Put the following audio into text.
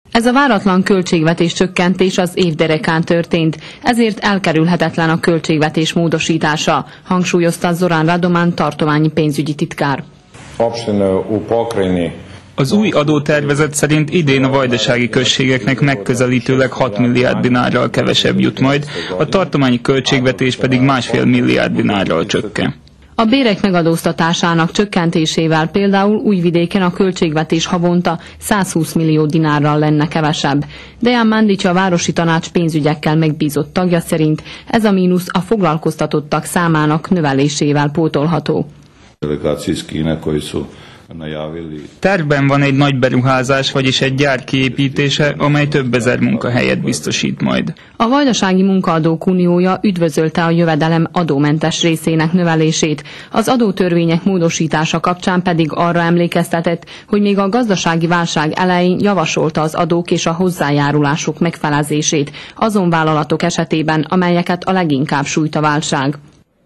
Ez a váratlan költségvetés csökkentés az év derekán történt, ezért elkerülhetetlen a költségvetés módosítása, hangsúlyozta Zoran Radoman tartományi pénzügyi titkár. Az új adótervezet szerint idén a vajdasági községeknek megközelítőleg 6 milliárd dinárral kevesebb jut majd, a tartományi költségvetés pedig 1,5 milliárd dinárral csökken. A bérek megadóztatásának csökkentésével például Újvidéken a költségvetés havonta 120 millió dinárral lenne kevesebb. Dejan Mandic, a városi tanács pénzügyekkel megbízott tagja szerint ez a mínusz a foglalkoztatottak számának növelésével pótolható. Tervben van egy nagy beruházás, vagyis egy gyár kiépítése, amely több ezer munkahelyet biztosít majd. A Vajdasági Munkaadók Uniója üdvözölte a jövedelem adómentes részének növelését, az adótörvények módosítása kapcsán pedig arra emlékeztetett, hogy még a gazdasági válság elején javasolta az adók és a hozzájárulások megfelezését azon vállalatok esetében, amelyeket a leginkább sújt a válság.